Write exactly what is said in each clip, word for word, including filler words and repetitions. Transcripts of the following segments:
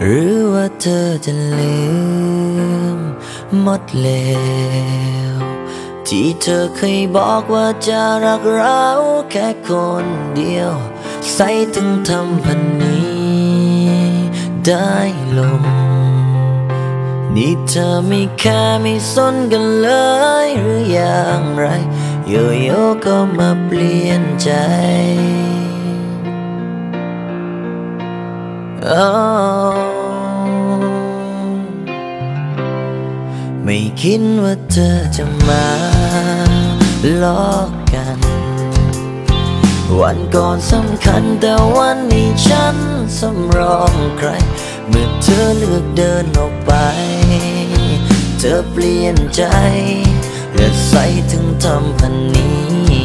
หรือว่าเธอจะลืมหมดแล้วที่เธอเคยบอกว่าจะรักเราแค่คนเดียวใส่ถึงทำพันนี้ได้ลงนี่เธอไม่แค่ไม่สนกันเลยหรืออย่างไรโยโย่ก็มาเปลี่ยนใจ oh ไม่คิดว่าเธอจะมาหลอกกันวันก่อนสำคัญแต่วันนี้ฉันสำรองใครเมื่อเธอเลือกเดินออกไปเธอเปลี่ยนใจและใส่ถึงทำพันนี้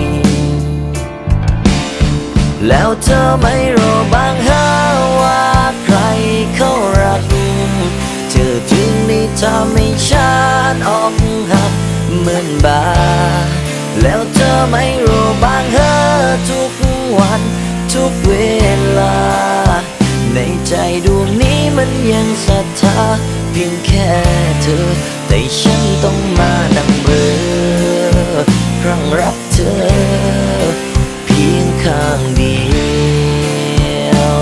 แล้วเธอไม่รู้บ้างฮะว่าใครเขารักเธอจึงได้ทำให้ฉันอกหักเหมือนบาแล้วเธอไม่รู้บ้างฮะทุกวันทุกเวลาในใจดวงนี้มันยังศรัทธาเพียงแค่เธอแต่ฉันต้องมานั่งเบลอครั้งรักเธอเพียงข้างเดียว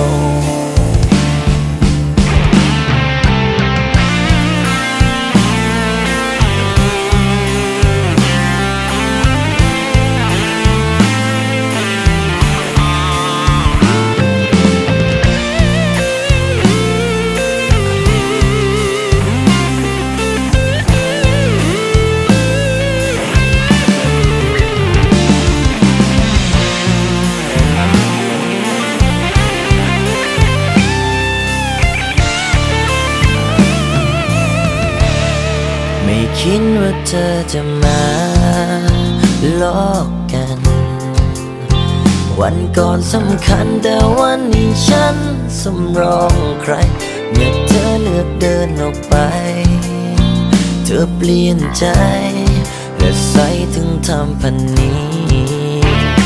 ไม่คิดว่าเธอจะมาหลอกกันวันก่อนสำคัญแต่วันนี้ฉันสำรองใครเมื่อเธอเลือกเดินออกไปเธอเปลี่ยนใจและใส่ถึงทำพันนี้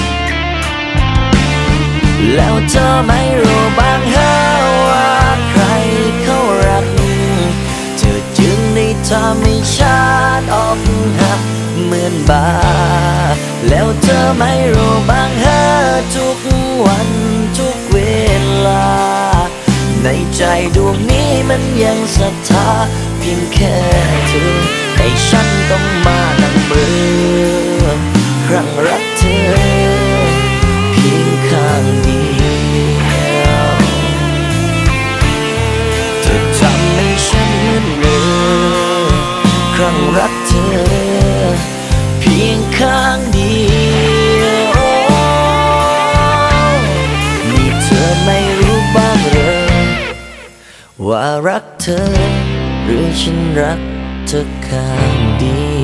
แล้วเธอไม่รู้บ้างฮะว่าใครเขารักเธอจึงได้ทำให้ฉันอกหักเหมือนบาแล้วเธอไม่รู้บ้างฮะทุกวันทุกเวลาในใจดวงนี้มันยังศรัทธาเพียงแค่เธอแต่ฉันต้องมานั่งเบลอครั้งรักเธอเพียงข้างเดียวเธอทำให้ฉันเหมือนเดิมครั้งรักเธอเพียงข้างเดียวนี่เธอไม่รู้บ้างเหรอว่ารักเธอหรือฉันรักเธอข้างเดียว